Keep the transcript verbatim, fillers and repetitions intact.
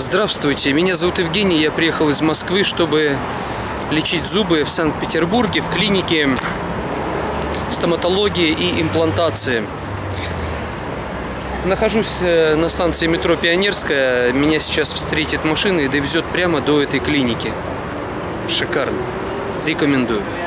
Здравствуйте, меня зовут Евгений, я приехал из Москвы, чтобы лечить зубы в Санкт-Петербурге в клинике стоматологии и имплантации. Нахожусь на станции метро Пионерская, меня сейчас встретит машина и довезет прямо до этой клиники. Шикарно, рекомендую.